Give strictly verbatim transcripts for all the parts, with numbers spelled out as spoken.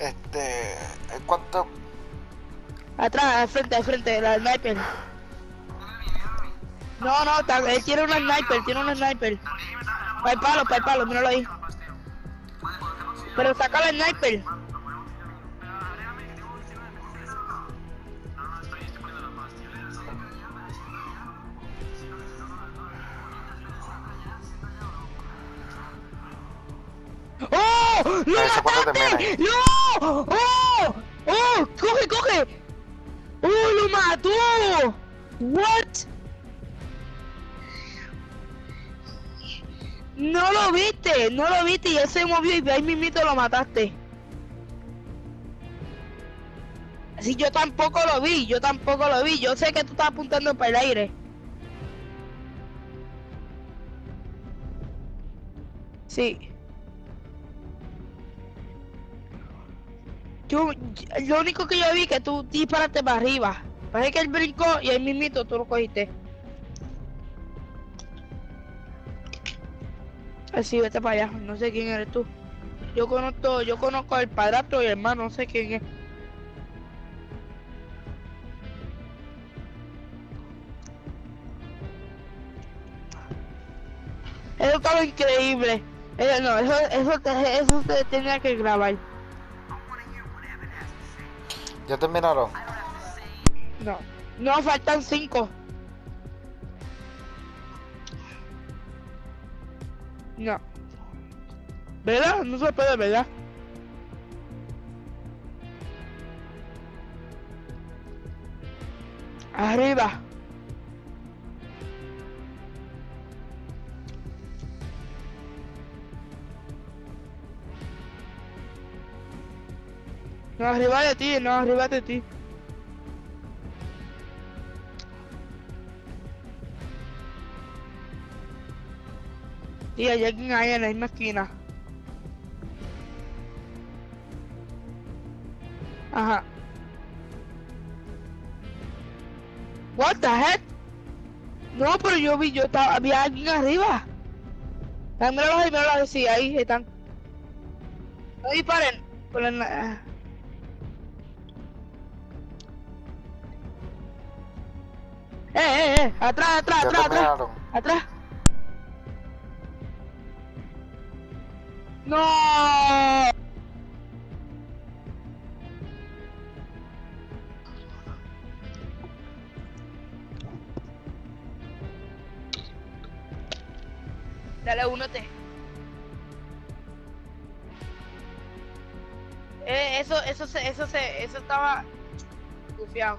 Este... ¿Cuánto? Atrás, al frente, al frente, la sniper. No, no, ta- él tiene una sniper, tiene una sniper. Para el palo, para el palo, míralo ahí. Pero saca la sniper. ¡Oh! ¡Lo Me dice cuándo termina. mataste! ¡No! ¡Oh! ¡Oh! ¡Coge, coge! ¡Oh, lo mató! ¿What? No lo viste, no lo viste y él se movió y ahí mismito lo mataste. Sí, yo tampoco lo vi, yo tampoco lo vi. Yo sé que tú estás apuntando para el aire. Sí. Yo, lo único que yo vi que tú disparaste para arriba. Parece que él brincó y ahí mismito tú lo cogiste. Así, vete para allá, no sé quién eres tú. Yo conozco, yo conozco al padrastro y el hermano, no sé quién es. Eso estaba increíble. Eh, no, eso, eso, te- eso se tenía que grabar. ¿Ya terminaron? No, no, faltan cinco. No. ¿Verdad? No se puede, ¿verdad? Arriba. No, arriba de ti, no, arriba de ti. Sí, hay alguien ahí en la misma esquina. Ajá. What the heck? No, pero yo vi, yo estaba, había alguien arriba. Ah, míralo ahí, míralo ahí, sí, ahí están. No disparen. Por la... ah. Eh, eh, eh, atrás, atrás, ¿Ya atrás, atrás. terminaron? Atrás. No. Dale, únete. Eh, eso, eso se, eso se, eso estaba bufiado.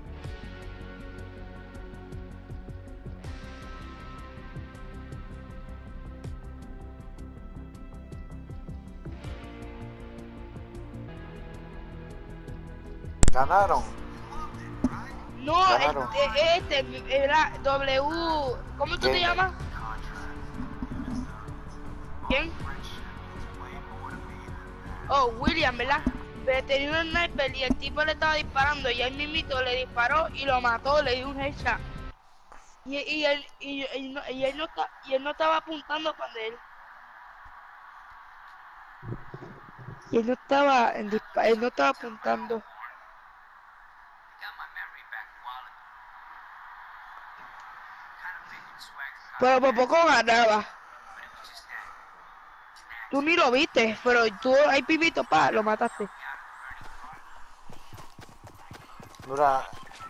¿Ganaron? No, Ganaron. este, este era W. ¿Cómo tú te ¿Quién? llamas? ¿Quién? Oh, William, ¿verdad? Pero tenía un sniper y el tipo le estaba disparando y él mismito le disparó y lo mató, le dio un headshot. Y, y, él, y, y no, y, él no está, y él no estaba apuntando para él. Y él no estaba, en dispa él no estaba apuntando. Pero por poco ganaba. Tú ni lo viste, pero tú ahí pibito, pa, lo mataste. Mira,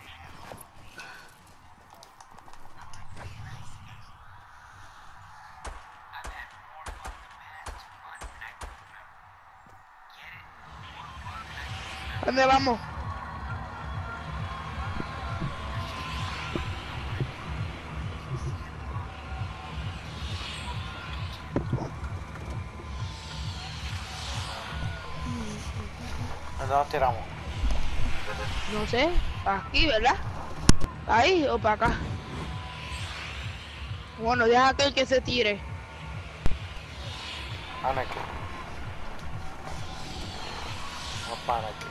¿Dónde vamos? ¿dónde nos tiramos? No sé, para aquí, ¿verdad? Ahí o para acá. Bueno, deja aquel que se tire. Ana aquí. Vamos para aquí.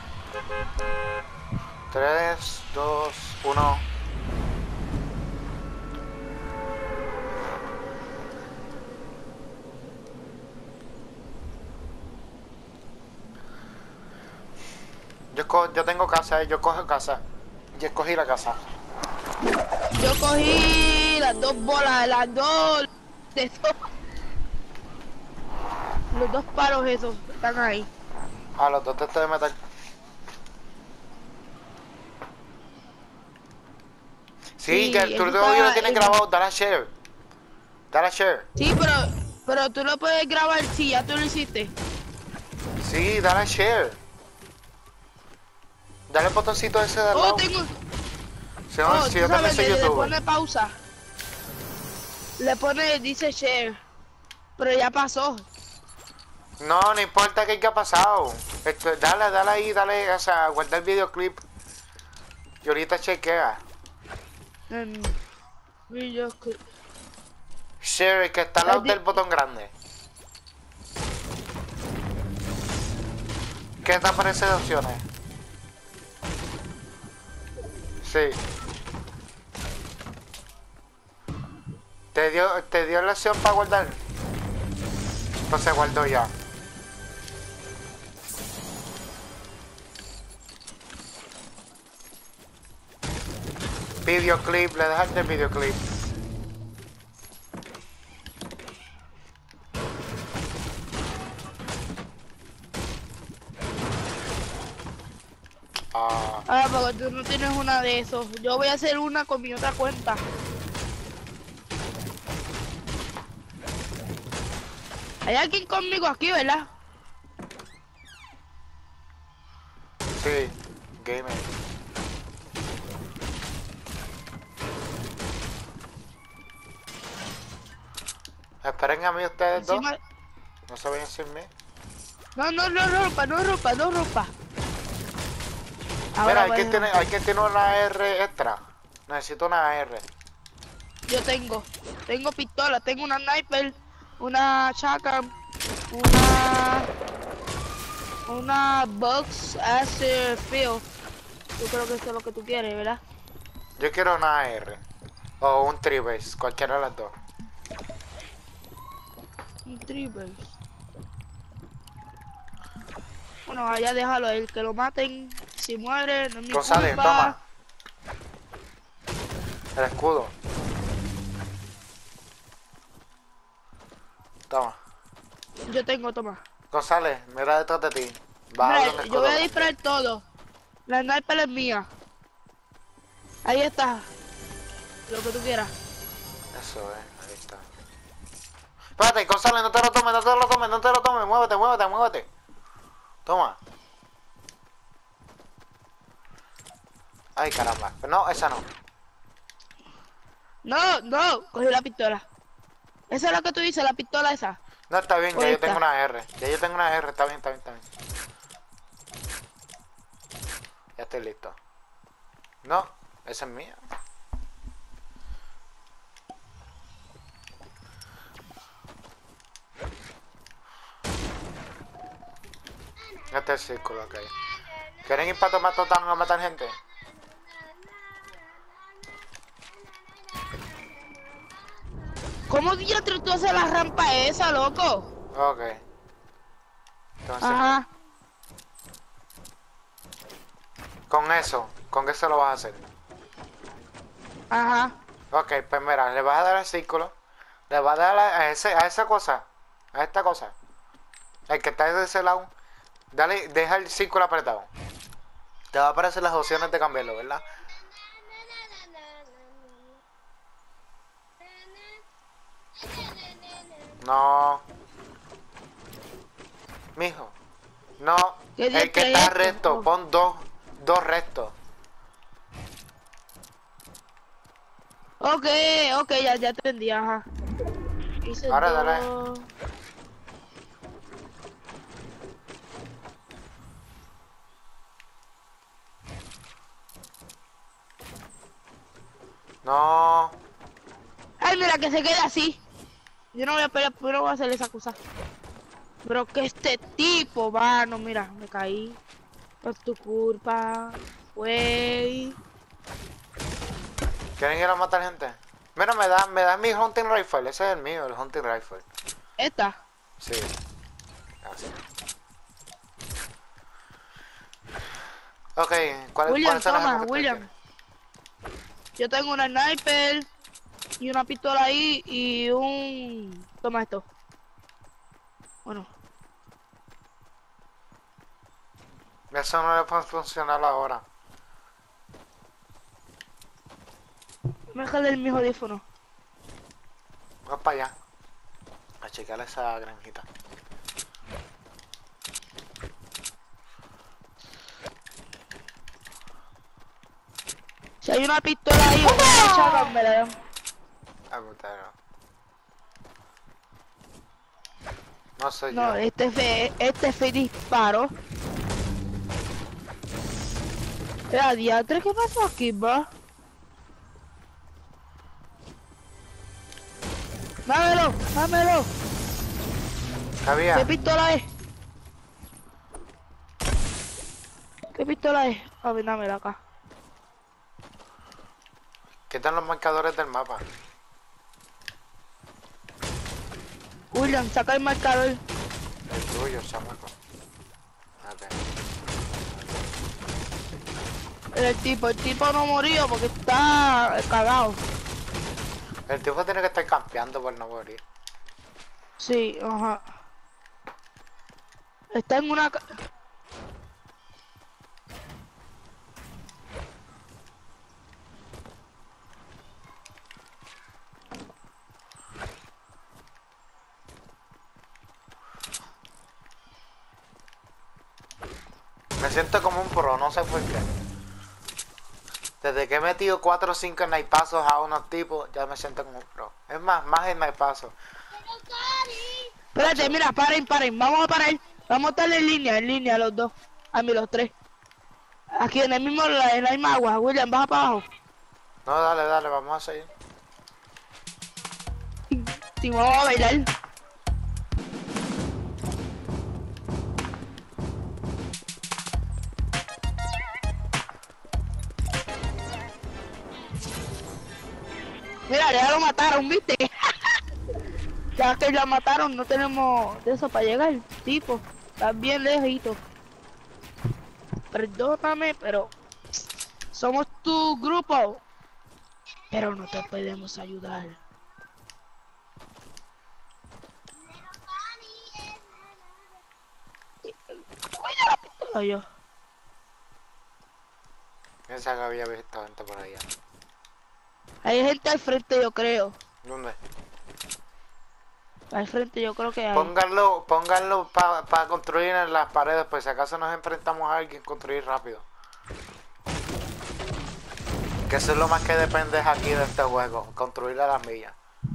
tres, dos, uno. Yo, co yo tengo casa, eh. Yo cojo casa. Yo escogí la casa. Yo cogí las dos bolas, las dos de esos. Los dos palos esos están ahí. Ah, los dos testos de metal. Sí, Sí, que tú eso todavía lo está tienes en- grabado. Dale a share. Dale a share. Sí, pero, pero tú lo puedes grabar si ya tú lo hiciste. Sí, dale a share. Dale el botoncito ese de al Oh, lado. tengo. Si, no, Oh, si tú yo también sabes soy que le youtuber. pone pausa. Le pone, dice share. Pero ya pasó. No, no importa qué haya pasado. Esto, dale, dale ahí, dale, o sea, guarda el videoclip. Y ahorita chequea. En video clip. Share, el que está al lado del botón grande. ¿Qué te aparece de opciones? Sí. ¿Te dio, te dio la opción para guardar? Pues se guardó ya. Videoclip, le dejaste el videoclip. Ah, Ah, porque tú no tienes una de esos. Yo voy a hacer una con mi otra cuenta. Hay alguien conmigo aquí, ¿verdad? sí. Gamer. Esperen a mí ustedes dos. Encima... No se vayan sin mí. No, no, no rompa, no rompa, no rompa. Mira, hay voy que, a tiene, romper. hay que tiene una R extra. Necesito una R. Yo tengo. Tengo pistola, tengo una sniper, una shotgun, una... Una box as field. Yo creo que eso es lo que tú quieres, ¿verdad? Yo quiero una R. O un tribase, cualquiera de las dos. Un triple. Bueno, allá déjalo, el que lo maten, si muere, no es mi González, culpa. toma. El escudo. Toma. Yo tengo, toma. González, mira detrás de ti. Va a Mira, haber un yo escudo voy a grande. disparar todo. La sniper es mía. Ahí está. Lo que tú quieras. Eso es, ahí está. Espérate, González, no te lo tomes, no te lo tomes, no te lo tomes. Muévete, muévete, muévete. Toma. Ay, caramba. No, esa no. No, no, cogí la pistola. Esa es lo que tú dices, la pistola esa. No, está bien, ya Ahí yo está. tengo una R. Ya yo tengo una R, está bien, está bien, está bien. Ya estoy listo. No, esa es mía. Este es el círculo, ok. ¿Quieren ir para tomar total a matar gente? ¿Cómo diantre tú haces la rampa esa, loco? Ok. Entonces, Ajá. con eso, con eso lo vas a hacer. Ajá. Ok, pues mira, le vas a dar al círculo. Le vas a dar a, a ese, a esa cosa. A esta cosa. El que está de ese lado. Dale, deja el círculo apretado. Te va a aparecer las opciones de cambiarlo, ¿verdad? No. Mijo. No. ¿Qué El que diantre es está esto? recto. Oh. Pon dos. Dos rectos. Ok, ok, ya, ya entendí, ajá. Hice Ahora dale. dos. No. Ay, mira, que se quede así. Yo no voy a pelear, yo no voy a hacer esa cosa. Pero que este tipo, mano, mira, me caí. Por tu culpa, güey. ¿Quieren ir a matar gente? Mira, me da, me da mi hunting rifle. Ese es el mío, el hunting rifle. Esta. Sí. Gracias. Ok, ¿cuál, William, ¿cuáles son las toma, armas que tú William. tienes? Yo tengo una sniper y una pistola ahí y un... Toma esto. Bueno, Eso no le puede funcionar ahora. me jale el mi audífono. Vamos para allá. A checar esa granjita. Si hay una pistola ahí, una shotgun, me la dan. Ah, putero. No soy No, yo. este fue, este fue disparo. Era diatre, ¿qué pasó aquí, bro? Dámelo, dámelo. ¿Qué había? ¿Qué pistola es? ¿Qué pistola es? A ver, dámela acá. Quitan los marcadores del mapa. William, saca el marcador. El tuyo, chamaco. Ok. El tipo, el tipo no murió porque está cagado. El tipo tiene que estar campeando por no morir. Sí, ajá. Está en una... ca- Me siento como un pro, no sé por qué. Desde que he metido cuatro o cinco snipazos a unos tipos, ya me siento como un pro. Es más, más snipazos. Espérate, mira, paren, paren. Vamos a parar. Vamos a estar en línea, en línea los dos. A mí los tres. Aquí en el mismo, en la misma agua. William, baja para abajo. No, dale, dale, vamos a seguir. Si vamos a bailar. Mira, ya lo mataron, ¿viste? Ya que ya mataron, no tenemos de eso para llegar, tipo. Estás bien lejito. Perdóname, pero somos tu grupo. Pero no te podemos ayudar. Cuida la pistola yo. Piensa que había visto gente por allá. Hay gente al frente, yo creo. ¿Dónde? Al frente yo creo que hay. Pónganlo, pónganlo para construir en las paredes, pues si acaso nos enfrentamos a alguien, construir rápido. Que eso es lo más que depende aquí de este juego, construir a las millas.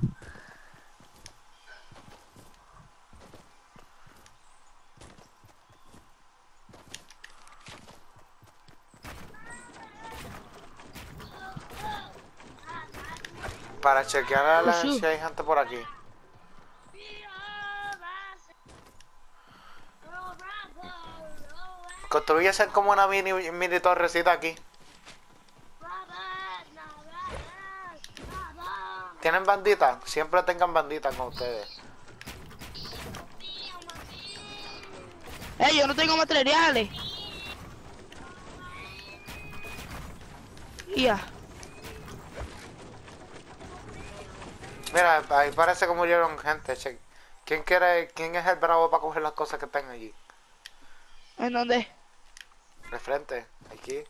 Para chequear a la, Ujú. si hay gente por aquí. Construye ser como una mini, mini torrecita aquí. ¿Tienen banditas? Siempre tengan banditas con ustedes. Eh, yo no tengo materiales. Ya. Mira, ahí parece que murieron gente. Che. ¿Quién quiere, quién es el bravo para coger las cosas que están allí? ¿En dónde? De frente, aquí.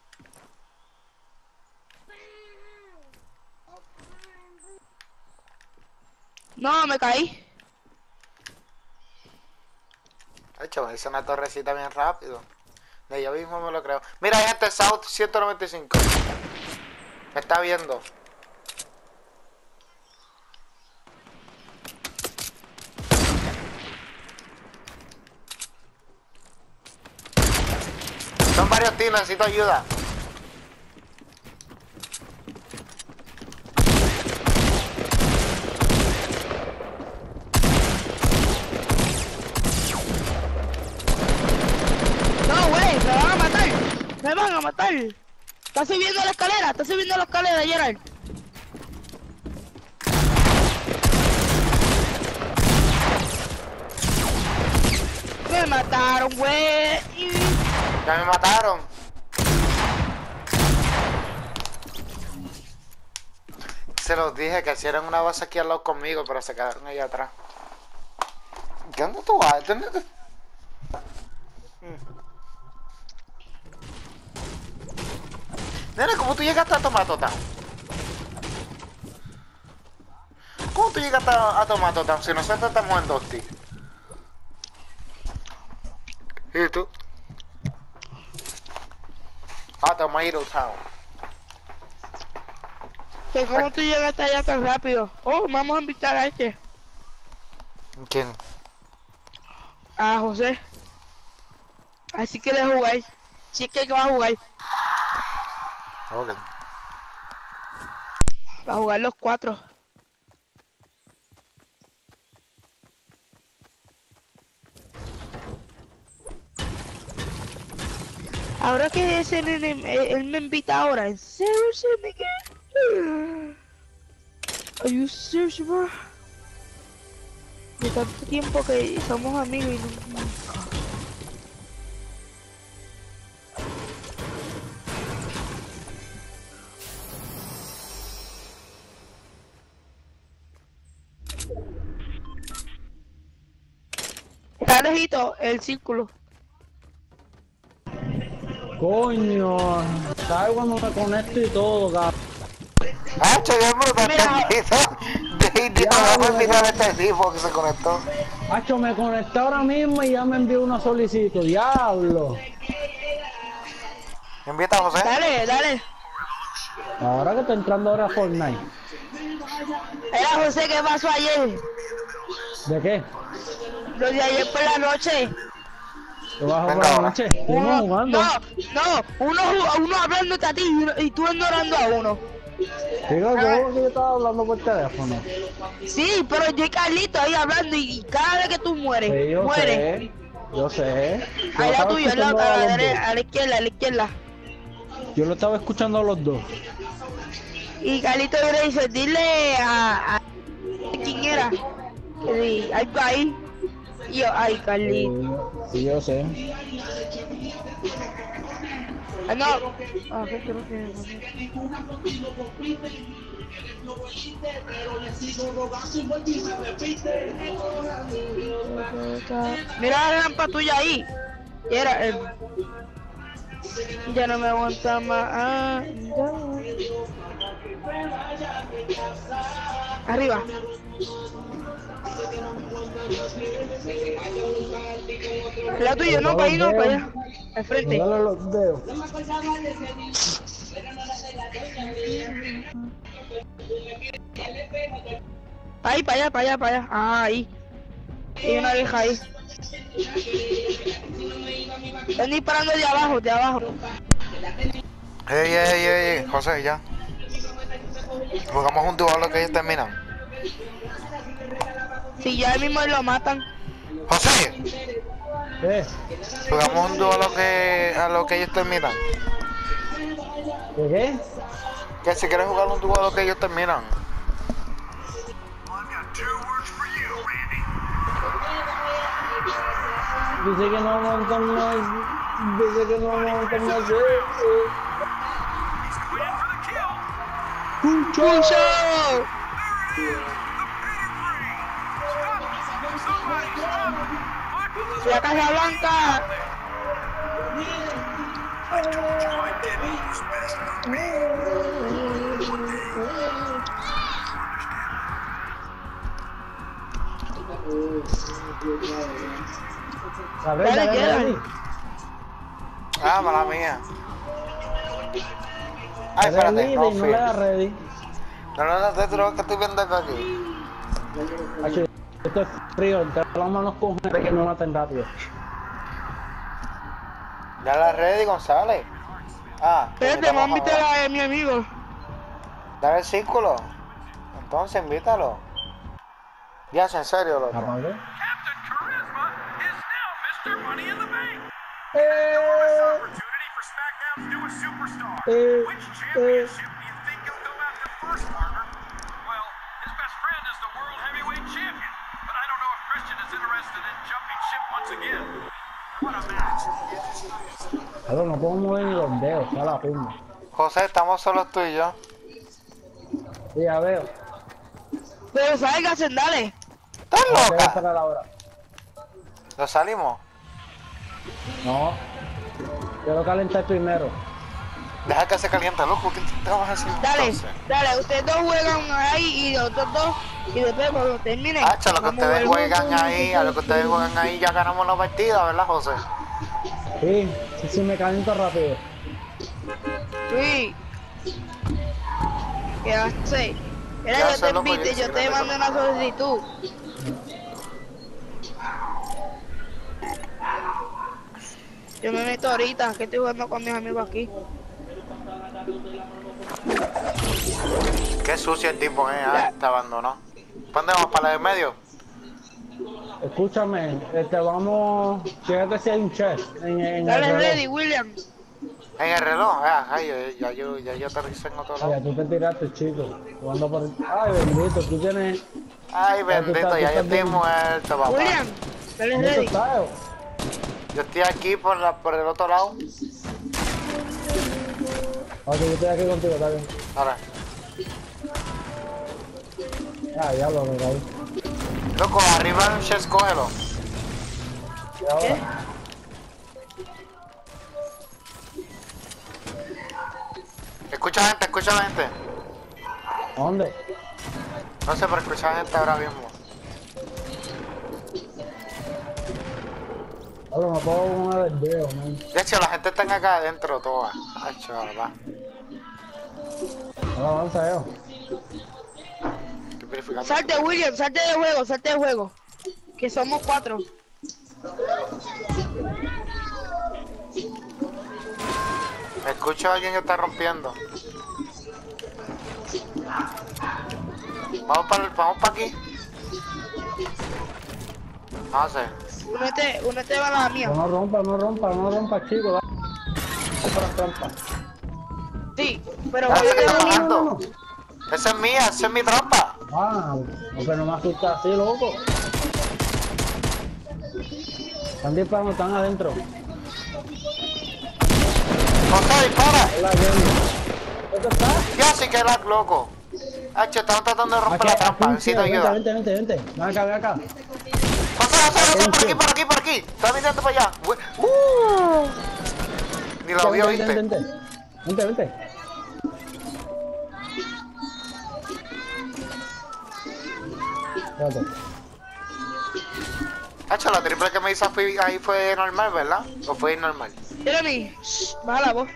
No, me caí. De hecho, hice una torrecita bien rápido. De yo mismo me lo creo. Mira, hay gente South ciento noventa y cinco. Me está viendo. Son varios teams, necesito ayuda. No, güey, me van a matar. Me van a matar. Está subiendo la escalera, está subiendo la escalera, Gerald. Me mataron, güey. Ya me mataron. Se los dije que hicieran una base aquí al lado conmigo, pero se quedaron allá atrás. ¿Dónde tú vas? ¿Dónde tú? Nene, ¿cómo tú llegaste a Tomato Town? ¿Cómo tú llegaste a, a Tomato Town si nosotros estamos en Dusty? ¿Y tú? A Tomato Town. ¿Que ¿Cómo tú llegaste allá tan rápido? Oh, vamos a invitar a este. ¿Quién? A José. Así que le jugáis. Si es que va a jugar. Ok. Va a jugar los cuatro. Ahora que ese nene, él, él me invita ahora, ¿en serio, Miguel? Are you serious, bro? De tanto tiempo que somos amigos y no... Está lejito el círculo. Coño, ¿sabes cuando me conecto y todo, cabrón? Ah, yo me lo Mira. De de vamos a invitar a este tipo que se conectó. Hacho, me conecté ahora mismo y ya me envió una solicitud. Diablo. Invita a José. Dale, dale. Ahora que está entrando ahora a Fortnite. Era José, ¿qué pasó ayer? ¿De qué? Lo de ayer por la noche. ¿Te vas a Venga, jugar la ahora. noche? Estuvimos jugando. No, no, uno, ju- uno hablándote a ti y, uno- y tú ignorando a uno. Digo, yo que yo estaba hablando por teléfono. Sí, pero yo y Carlito ahí hablando y, y cada vez que tú mueres, Sí, yo mueres. sé. Yo sé. Yo Allá estaba tuyo, al lado, escuchando a a la, los derecha, dos. a la izquierda, a la izquierda. Yo lo estaba escuchando a los dos. Y Carlito le dice, dile a, a quién era. Sí, algo ahí. Y yo, ay, Carlito. Sí, sí, yo sé. Ah, no. Ah, ¿qué creo que mira la rampa tuya ahí. Y era el... Ya no me aguanta más. Ah, ya. Arriba. La tuya, no, para ahí, no, para allá. Al frente. Dale los dedos. Ahí, para allá, para allá, para allá. Ah, ahí. Hay una vieja ahí. Están disparando de abajo, de abajo. Ey, ey, ey, ey, José, ya. Jugamos un duelo a lo que ellos terminan. Si ya mismo lo matan. José, ¿Qué? jugamos un duelo a lo que, a lo que ellos terminan. ¿Qué qué? Que si quieres jugar un duelo a lo que ellos terminan. Dice que no aguantan más. Dice que no aguantan más. Eh, eh. ¡Pucho! La Casa Blanca. A ver, Dale, dale, queda. dale. Ah, mala mía. Ay, Dale espérate, ready, no, no le da fui. ready. No, no, no, te lo que estoy viendo acá aquí. Hacho, esto es frío, entre las manos con gente que me maten rápido. Ya la ready, González. Ah, te Espérate, invitamos me invité ahora. a la de mi amigo. Dale el círculo. Entonces, invítalo. Ya, en serio, loco. ¿Apague? Captain Charisma is now Mister Money in the Bank. Eh, Opportunity for SmackDown's newest superstar. eh, Which eh. championship do you think he'll go after first, partner? Well, his best friend is the World Heavyweight Champion, but I don't know if Christian is interested in jumping ship once again. What a match. Claro, no puedo mover ni los dedos, está la pumba. José, estamos solos tú y yo. Sí, ya veo. Pero salgan, dale. ¿Estás Voy a loca? esperar ahora. ¿Lo salimos? No. Quiero calentar primero. Deja que se caliente, loco. ¿Qué te vas a hacer Dale, entonces? dale, ustedes dos juegan ahí y los otros dos. Y después cuando terminen. Hacho, lo que vamos ustedes a juegan ahí, a lo que ustedes juegan ahí ya ganamos la partida, ¿verdad, José? Sí, sí, sí, me caliento rápido. Sí. ¿Qué hace? Mira, Ya yo sé, te loco, invité, yo yo sí te lo mandé tengo. una solicitud. Yo me meto ahorita, que estoy jugando con mis amigos aquí. Qué sucio el tipo, eh, ah, te abandonó. ¿Dónde vamos? ¿Para la del medio? Escúchame, este, vamos. Fíjate si hay un chest en, en el Dale reloj. ready, William. En el reloj, ah, ay, ya, ya, yo, ya yo aterricé en otro Oye, lado. tú te tiraste, chico. Jugando por. Ay, bendito, tú tienes. Ay, Ya tú bendito, estás- tú ya yo estás estoy bien. muerto, papá. William, dale ¿Dónde tú ready. estás? Yo estoy aquí por, la, por el otro lado. Ok, yo estoy aquí contigo, está bien. Ahora, Ah, ya lo me caí. loco, arriba hay un chest, cógelo. ¿Y ahora? ¿Qué? Escucha gente, escucha gente. ¿A dónde? No sé, pero escucha gente ahora mismo. Ahora me pongo una del dedo, man. De hecho, la gente está acá adentro toda. Ay, chaval, Ahora avanza yo. estoy verificando. Salte, William, salte de juego, salte de juego. Que somos cuatro. Me escucho a alguien que está rompiendo. Vamos para vamos para aquí. No sé. Únete, únete a la mía. No rompa, no rompa, no rompa, chico. Da para trampa. Sí, pero Ah, únete está a la mía. bajando. Esa es mía, esa es mi trampa. Ah, no, pero no me asusta así, loco. Están disparando, están adentro. José, dispara. Hola, Jenny. ¿Dónde está? Yo sí que lag, loco. Hacho, estamos tratando de romper la trampa. Necesito vente, ayuda. vente, vente, vente. Ven acá, ven acá. José, José, José, por aquí, por aquí, por aquí. Está mirando para allá. Uh. Ni lo vio, Vente, vente, viste. vente. Vente, vente. Espérate. Hacho, la triple que me hizo fue- ahí fue normal, ¿verdad? ¿O fue normal? Jeremy, shh, baja la voz.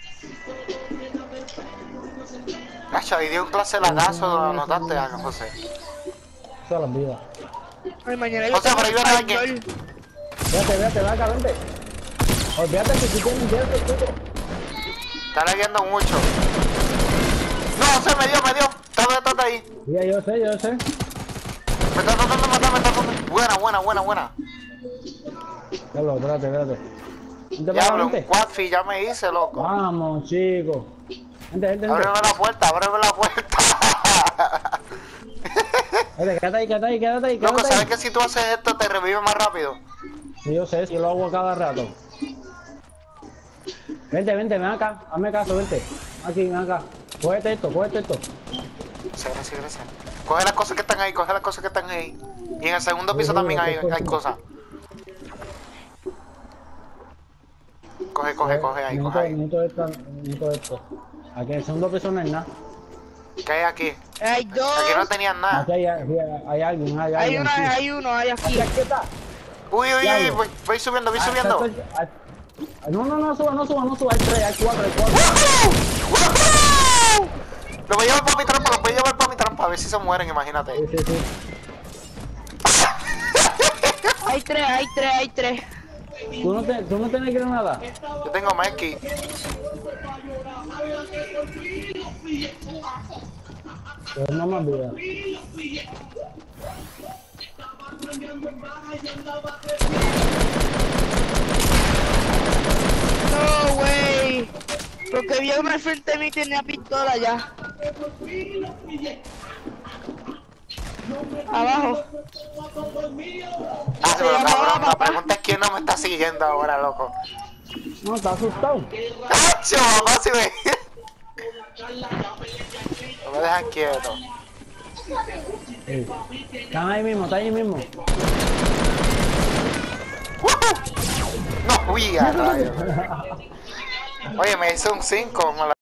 Hacho, ahí dio un clase de lagazo, ¿lo notaste, Ana, José? Esa es la vida. Ay, mañana yo José, tengo por ahí viene español. alguien. Vete, vete, ven acá, vente. Olvídate que tú tienes vete, chico. Está lagueando mucho. No, José, me dio, me dio. Está detrás de ahí. Ya, yo sé, yo sé. Me está tratando de matar, me está tratando. Buena, buena, buena, buena. Diablo, espérate, espérate. Vente para acá, Diablo, un vente. quadfi ya me hice, loco. Vamos, chico. Vente, vente, vente. Ábreme la puerta, ábreme la puerta. Vete, quédate ahí, quédate ahí, quédate ahí, Loco, quédate ¿sabes ahí. que si tú haces esto te revive más rápido? Sí, yo sé, yo lo hago a cada rato. Vente, vente, ven acá, hazme caso, vente. Aquí, ven acá. Cógete esto, cógete esto. Gracias, gracias, gracias. Coge las cosas que están ahí, coge las cosas que están ahí. Y en el segundo piso también hay, hay cosas. Coge, coge, coge ahí, coge ahí. Necesito esto, necesito esto. Aquí en el segundo piso no hay nada. ¿Qué hay aquí? Hay dos. Aquí no tenían nada. Aquí hay, aquí hay, hay alguien, hay Hay alguien. una, sí. hay uno, hay aquí. Aquí está. Uy, uy, uy, Diablo. voy, voy subiendo, voy Ah, subiendo. está- está- ah, No, no, no, suba, no suba, no suba. Hay tres, hay cuatro, hay cuatro. ¡Woohoo! ¡Woohoo! Lo voy a llevar para mi trampa, lo voy a llevar para mi trampa, a ver si se mueren, imagínate. Sí, sí, sí. Hay tres, hay tres, hay tres. ¿Tú no, te, ¿Tú no tienes granada? Yo tengo Meki. Pues no me olvides. No, güey. Porque vi uno al frente de mí y tenía pistola ya. Abajo. Ah, Se pero llamaba cabrón, la papá. pregunta es quién no me está siguiendo ahora, loco. No, está asustado. ¡Cacho! Mamá, si me... No me dejan quieto. Sí. Están ahí mismo, están ahí mismo. No, uy, a rayos. Oye, me hizo un cinco, me la